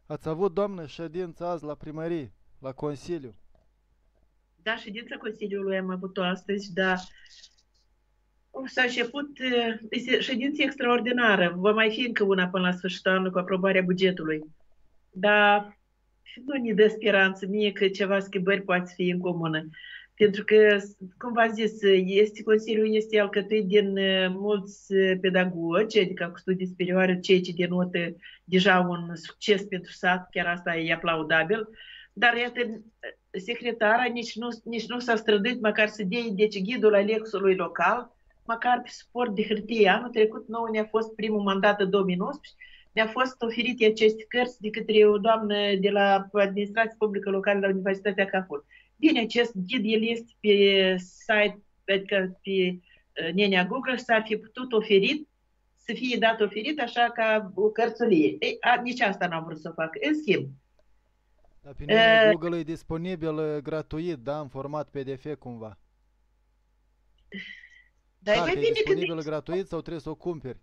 Ați avut, doamnă, ședință azi la primărie, la Consiliu. Da, ședința Consiliului am avut-o astăzi, dar s-a început, este ședință extraordinară. Va mai fi încă una până la sfârșitul anului cu aprobarea bugetului. Dar nu ne dă speranță mie că ceva schimbări poate fi în comună. Pentru că, cum v-am zis, Consiliul este alcătuit din mulți pedagogi, adică cu studii superioare, ceea ce denotă deja un succes pentru sat, chiar asta e aplaudabil. Dar, iată, secretara nici nu s-a străduit măcar să dea, deci, ghidul Alexului local, măcar pe suport de hârtie. Anul trecut nouă ne-a fost primul mandat în 2019, mi-a fost oferite aceste cărți de către o doamnă de la Administrație Publică Locală la Universitatea Cafur. Bine, acest ghid, el este pe site, adică pe Nenea Google, s-ar fi putut oferit, să fie dat oferit așa ca o cărțulie. Nici asta n-am vrut să fac. În schimb, Dar pe nenea Google e disponibil gratuit, da, în format PDF cumva. dar e mai Cartea e bine când disponibilă gratuit sau trebuie să o cumperi?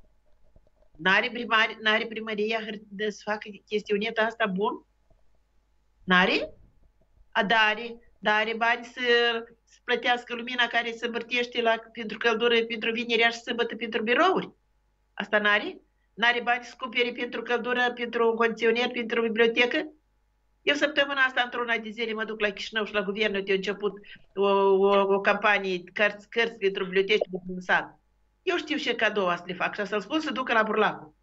n-are primăria să facă chestiunea asta bun? N-are? Are bani să plătească lumina care se învârtește pentru căldură, pentru vinerea și sâmbătă, pentru birouri. Asta n-are? N-are bani să cumpere pentru căldură, pentru un condiționer, pentru o bibliotecă? Eu săptămâna asta, într-una de zile, mă duc la Chișinău și la guvernul de început o campanie, cărți pentru biblioteci din sat. Eu știu ce cadou să le fac și să-l spun să ducă la Burlacu.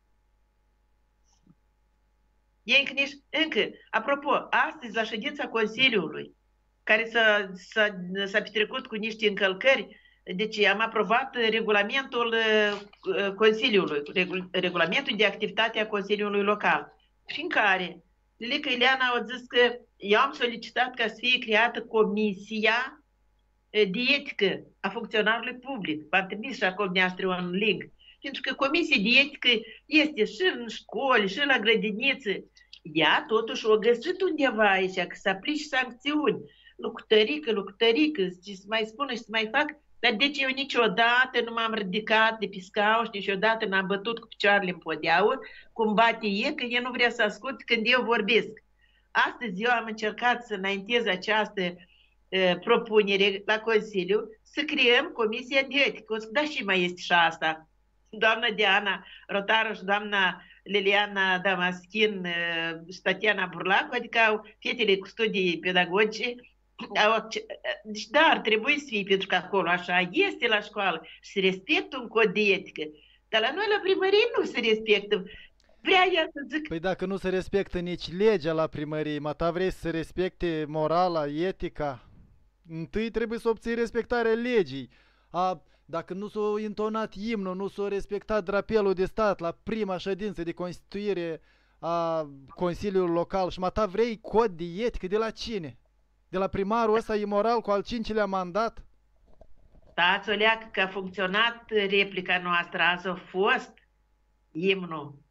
Ei încă, apropo, astăzi la ședința Consiliului, care s-a petrecut cu niște încălcări, deci am aprobat regulamentul Consiliului, regulamentul de activitate a Consiliului Local, prin care Lilica Ileana a zis că eu am solicitat ca să fie creată comisia de etică a funcționarului public. V-am trimis și acolo dumneavoastră un link. Pentru că comisia de etică este și în școli, și la grădiniță. Ea totuși o găsit undeva aici, că să aplici sancțiuni. Lucrărică, ce să mai spună și să mai fac. Dar deci eu niciodată nu m-am ridicat de pe scaun și niciodată n-am bătut cu picioarele în podeaur, cum bate e, că el nu vrea să ascult când eu vorbesc. Astăzi eu am încercat să înaintez această propunere la Consiliu să creăm Comisia de Etică. Da, și mai este și asta. Doamna Diana Rotaru și doamna Liliana Damaschin și Tatiana Burlacu, adică fetele cu studii pedagogice, deci da, ar trebui să fie, pentru că acolo așa este la școală și se respectă un cod de etică. Dar la noi la primărie nu se respectă. Vrea ea să zic... Păi dacă nu se respectă nici legea la primărie, mata vrei să se respecte morala, etica? Întâi trebuie să obții respectarea legii. Dacă nu s-a intonat imnul, nu s-a respectat drapelul de stat la prima ședință de constituire a Consiliului Local și mata vrei cod de etică de la cine? De la primarul ăsta imoral cu al cincilea mandat? Stați o leacă că a funcționat replica noastră, azi a fost imnul.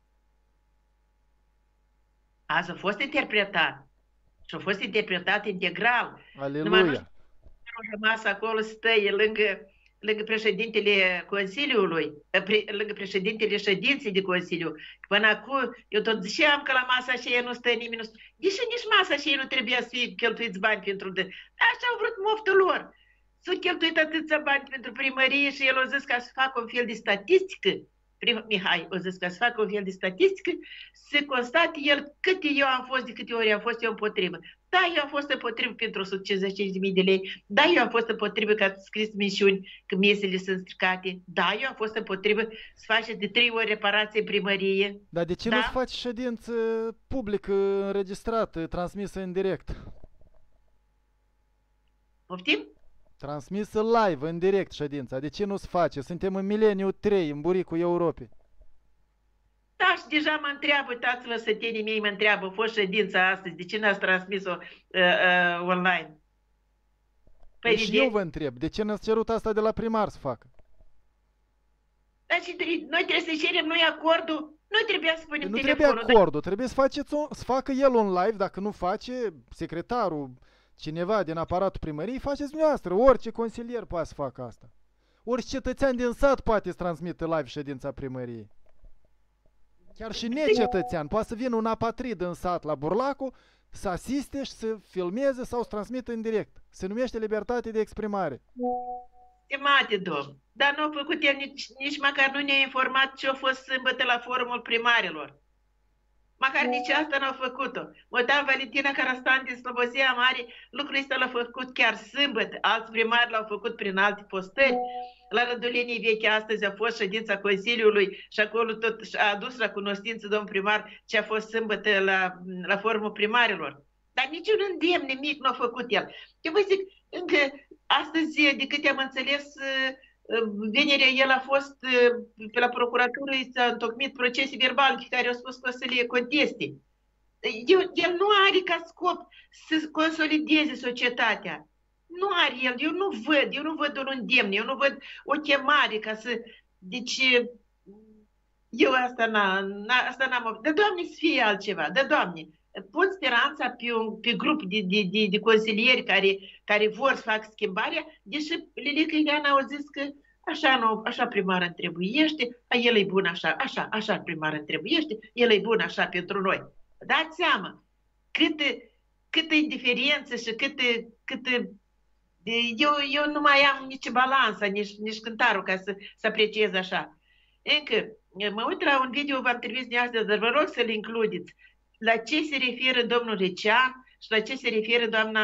Azi a fost interpretat. Și a fost interpretat integral. Aleluia! Au rămas acolo stăie lângă președintele Consiliului, lângă președintele ședinței de Consiliu. Până acum, eu tot ziceam că la masa aceea nu stă nimeni. Deși nici masa aceea nu trebuia să fie cheltuiți bani pentru... Așa au vrut moftul lor. S-au cheltuit atâția bani pentru primărie și el a zis ca să facă un fel de statistică. Mihai a zis ca să facă un fel de statistică, să constate el câte eu am fost, de câte ori am fost eu împotrivă. Da, eu am fost împotrivă pentru 155.000 de lei. Da, eu am fost împotrivă că ați scris mențiuni că mesele sunt stricate. Da, eu am fost împotrivă să faceți de 3 ori reparație în primărie. Dar de ce da? nu faci ședință publică, înregistrată, transmisă în direct? Poftim? Transmisă live, în direct ședința. De ce nu se face? Suntem în mileniu 3, în buricul Europei. Da, și deja mă întreabă, uitați-vă, sătenii mei mă întreabă, a fost ședința astăzi, de ce n-ați transmis-o online? Păi și eu vă întreb, de ce n-ați cerut asta de la primar să facă? Dar și noi trebuie să cerem noi acordul, noi trebuia să punem nu telefonul. trebuie acordul, trebuie să facă el un live, dacă nu face secretarul, cineva din aparatul primăriei, faceți dumneavoastră, orice consilier poate să facă asta. Orice cetățean din sat poate să transmită live ședința primăriei. Chiar și necetățean. Poate să vină un apatrid în sat la Burlacu, să asiste și să filmeze sau să transmită în direct. Se numește libertate de exprimare. Stimate domn, dar nu a făcut el nici măcar nu ne-a informat ce a fost sâmbătă la forumul primarilor. Măcar nici asta n-au făcut-o. Mă uitam Valentina Carastan din Slobozia Mare, lucrul ăsta l-a făcut chiar sâmbătă. Alți primari l-au făcut prin alte postări. La Rădulenii Vechi astăzi a fost ședința Consiliului și acolo tot a adus la cunoștință domnul primar ce a fost sâmbătă la forumul primarilor. Dar niciun îndemn, nimic nu a făcut el. Eu vă zic, încă astăzi, de câte am înțeles, vinerea el a fost pe la procuratură, i s-a întocmit procese verbale pe care au spus că o să le conteste. El nu are ca scop să consolideze societatea. Nu are el, eu nu văd un îndemn, eu nu văd o chemare ca să... Deci, eu asta n-am... Dar, Doamne, să fie altceva, dar, Doamne, pun speranța pe grup de consilieri care vor să facă schimbarea, deși Lilica Ileana au zis că așa primar întrebuiește, el e bun așa primar întrebuiește, el e bun așa pentru noi. Dați seama câtă indiferență și câtă eu nu mai am nici balanța, nici cântarul ca să apreciez așa. Încă, mă uit la un video, v-am trimis de astăzi, dar vă rog să-l includeți. La ce se referă domnul Recean și la ce se referă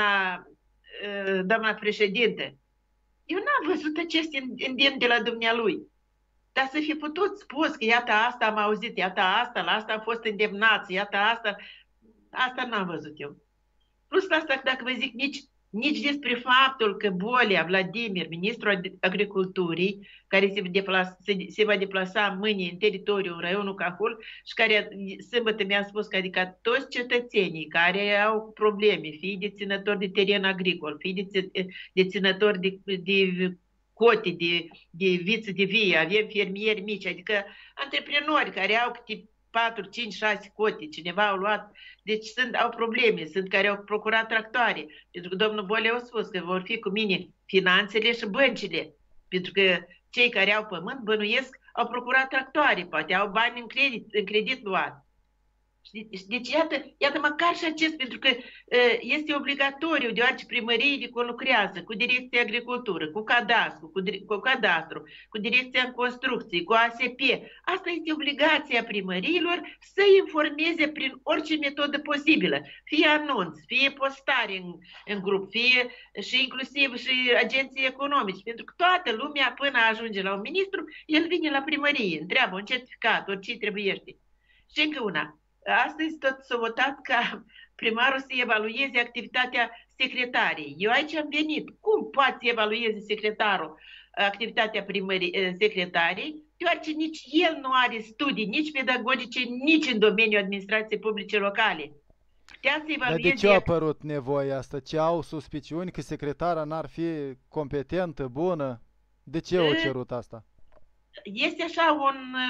doamna președinte. Eu n-am văzut acest îndemn de la dumnealui. Dar să fi putut spus că iată asta am auzit, iată asta, la asta am fost îndemnați, iată asta n-am văzut eu. Plus asta, dacă vă zic, nici despre faptul că Bolea Vladimir, ministrul agriculturii, care se va deplasa mâine în teritoriul, în raionul Cahul, și care sâmbătă mi-a spus că adică toți cetățenii care au probleme, fie deținători de teren agricol, fie deținători de cote, de viță de vie, avem fermieri mici, adică antreprenori care au câte 4, 5, 6 cote, cineva au luat, deci au probleme, sunt care au procurat tractoare, pentru că domnul Bolea a spus că vor fi cu mine finanțele și băncile, pentru că cei care au pământ bănuiesc au procurat tractoare, poate au bani în credit luat. Deci iată măcar și acest, pentru că este obligatoriu, deoarece primăriile conlucrează cu Direcția Agricultură, cu cadastru, cu Direcția în Construcții, cu ASP. Asta este obligația primăriilor să informeze prin orice metodă posibilă, fie anunț, fie postare în grup, fie și inclusiv și agenții economici, pentru că toată lumea până ajunge la un ministru, el vine la primărie, întreabă un certificat, orice trebuiește. Și încă una. Astăzi tot s-a votat ca primarul să evalueze activitatea secretarii. Eu aici am venit. Cum poate să evalueze secretarul activitatea secretarii? Deoarece nici el nu are studii, nici pedagogice, nici în domeniul administrației publice locale. Dar de ce a apărut nevoia asta? Ce au suspiciuni că secretara n-ar fi competentă, bună? De ce au cerut asta? Este așa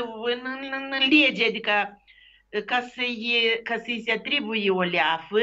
în lege, adică ca să-i se atribuie o leafă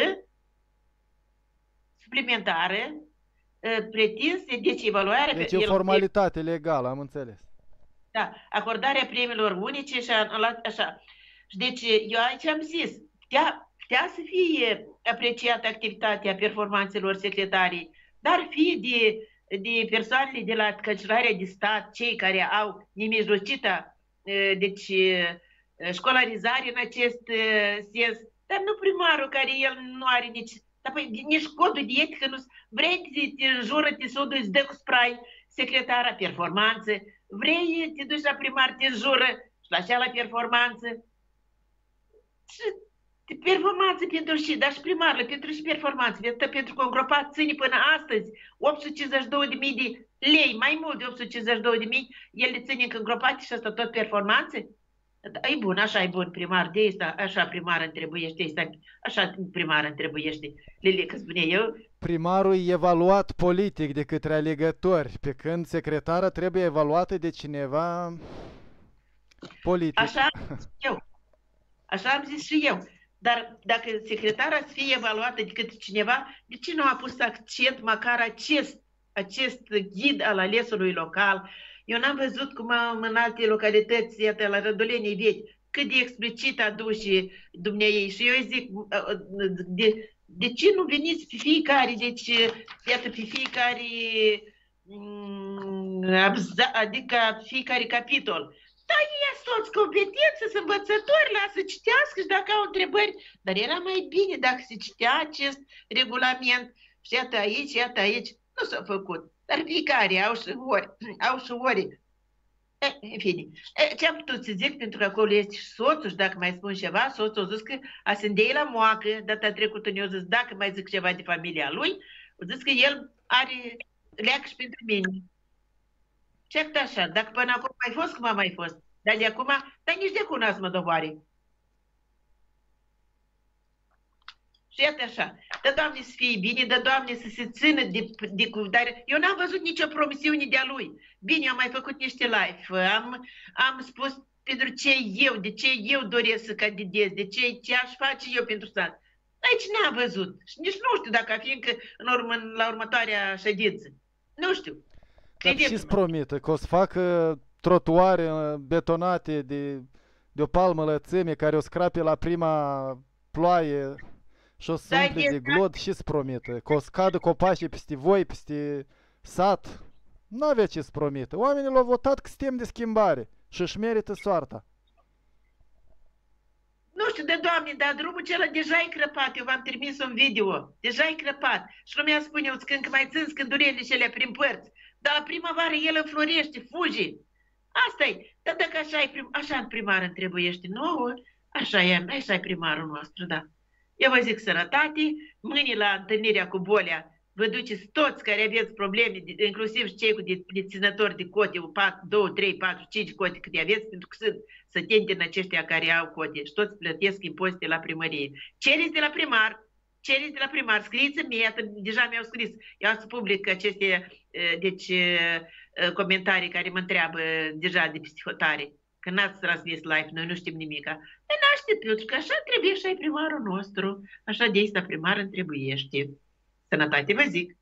suplimentară pretinsă, deci evaluarea... Deci e o formalitate legală, am înțeles. Da, acordarea premiilor unice și așa. Deci eu aici am zis, putea să fie apreciată activitatea performanțelor secretarii, dar fie de persoanele de la Cancelarea de Stat, cei care au nemijlocită, deci școlarizare în acest sens, dar nu primarul care el nu are nici codul de etică, nu vrei să te înjură, te sudă, îți dă cu spray secretara performanță, vrei te duci la primar, te înjură și la cea la performanță. Și performanță pentru și, dar și primarul, pentru și performanță, pentru că îngropat ține până astăzi 852.000 de lei, mai mult de 852.000, el le ține încă îngropate și asta tot performanțe? E bun, așa e bun primar de asta, așa primar întrebuiește, așa primar întrebuiește. Lilica spune eu. Primarul e evaluat politic de către alegători, pe când secretara trebuie evaluată de cineva politic. Așa am zis și eu. Dar dacă secretara să fie evaluată de către cineva, de ce nu a pus accent măcar acest ghid al alesului local? Eu n-am văzut cum în alte localități, iată, la Rădulenii Vechi, cât de explicit aduce dumneai. Și eu zic, de ce nu veniți pe fiecare, deci, iată, pe fiecare, adică fiecare capitol. Da, ei sunt competenți, sunt învățători, lasă citească și dacă au întrebări. Dar era mai bine dacă se citea acest regulament. Și iată aici, nu s-a făcut. Dar fiecare au și ori. În fine, ce am putut să zic, pentru că acolo este și soțul, și dacă mai spun ceva, soțul a zis că a sândei la moacă, data trecută ne-a zis, dacă mai zic ceva de familia lui, a zis că el are leac și pentru mine. Și așa, dacă până acum mai fost, cum a mai fost, dar de acum, dar nici de acum n-ați mă doboare. Și iată așa, dă Doamne să fie bine, dă Doamne să se țină de cuvântare. Eu n-am văzut nicio promisiune de-a lui. Bine, am mai făcut niște live, am spus de ce eu doresc să candidez, ce aș face eu pentru stat. Aici n-am văzut și nici nu știu dacă fi încă la următoarea ședință. Nu știu. Dar ce-ți promită? Că o să facă trotuare betonate de o palmă lățime care o scrape la prima ploaie și o să umple de glod, și-ți promită? Că o să cadă copaci peste voi, peste sat? Nu avea ce-ți promită. Oamenii l-au votat că suntem de schimbare și își merită soarta. Nu știu, de Doamne, dar drumul acela deja e crăpat, eu v-am trimis un video, deja e crăpat. Și lumea spune, eu că mai țin scândurile cele prin părți, dar la primăvară el înflorește, fuge. Asta-i, dar dacă așa primar întrebuiește nouă, așa e primarul nostru, da. Eu vă zic sănătate, mâine la întâlnirea cu Bolea, vă duceți toți care aveți probleme, inclusiv și cei cu deținători de cote, 2, 3, 4, 5 cote câte aveți, pentru că sunt săteni din aceștia care au cote și toți plătesc impozite la primărie. Cereți de la primar, scrieți-mi mie, deja mi-au scris, eu am să public aceste comentarii care mă întreabă deja de psihotare, că n-ați transmis live, noi nu știm nimica. Păi n-aștept, pentru că așa trebuie și ai primarul nostru, așa de asta primar întrebuiește. Sănătate vă zic!